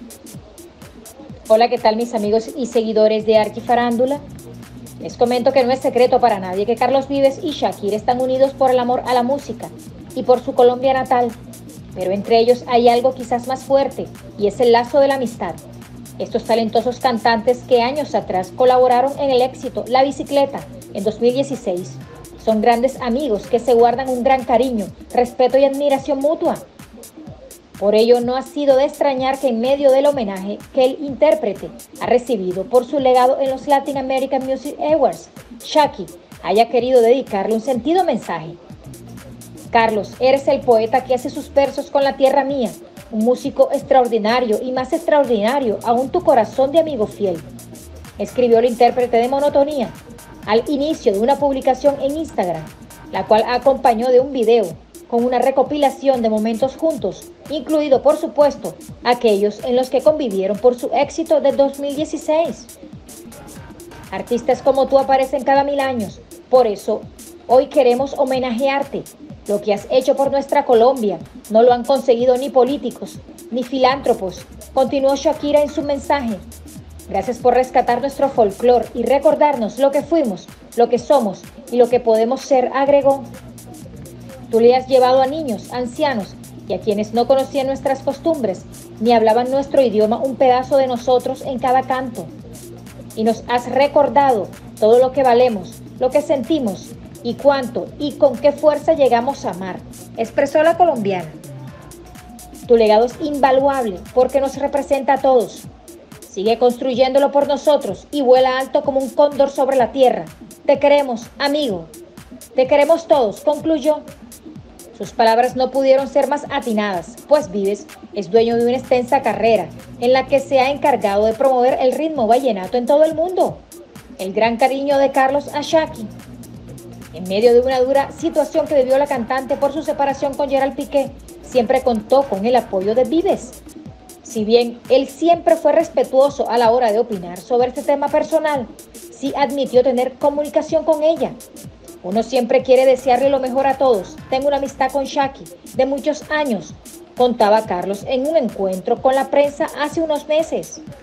Hola, ¿qué tal mis amigos y seguidores de Arquifarándula? Les comento que no es secreto para nadie que Carlos Vives y Shakira están unidos por el amor a la música y por su Colombia natal, pero entre ellos hay algo quizás más fuerte y es el lazo de la amistad. Estos talentosos cantantes que años atrás colaboraron en el éxito La Bicicleta en 2016 son grandes amigos que se guardan un gran cariño, respeto y admiración mutua. Por ello, no ha sido de extrañar que en medio del homenaje que el intérprete ha recibido por su legado en los Latin American Music Awards, Shakira haya querido dedicarle un sentido mensaje. Carlos, eres el poeta que hace sus versos con la tierra mía, un músico extraordinario y más extraordinario aún tu corazón de amigo fiel, escribió el intérprete de Monotonía al inicio de una publicación en Instagram, la cual acompañó de un video con una recopilación de momentos juntos, incluido por supuesto aquellos en los que convivieron por su éxito de 2016. Artistas como tú aparecen cada 1000 años, por eso hoy queremos homenajearte. Lo que has hecho por nuestra Colombia no lo han conseguido ni políticos ni filántropos, continuó Shakira en su mensaje. Gracias por rescatar nuestro folclore y recordarnos lo que fuimos, lo que somos y lo que podemos ser, agregó. Tú le has llevado a niños, ancianos y a quienes no conocían nuestras costumbres ni hablaban nuestro idioma un pedazo de nosotros en cada canto. Y nos has recordado todo lo que valemos, lo que sentimos y cuánto y con qué fuerza llegamos a amar, expresó la colombiana. Tu legado es invaluable porque nos representa a todos. Sigue construyéndolo por nosotros y vuela alto como un cóndor sobre la tierra. Te queremos, amigo. Te queremos todos, concluyó. Sus palabras no pudieron ser más atinadas, pues Vives es dueño de una extensa carrera en la que se ha encargado de promover el ritmo vallenato en todo el mundo. El gran cariño de Carlos a Shakira. En medio de una dura situación que vivió la cantante por su separación con Gerald Piqué, siempre contó con el apoyo de Vives. Si bien él siempre fue respetuoso a la hora de opinar sobre este tema personal, sí admitió tener comunicación con ella. Uno siempre quiere desearle lo mejor a todos. Tengo una amistad con Shakira de muchos años, contaba Carlos en un encuentro con la prensa hace unos meses.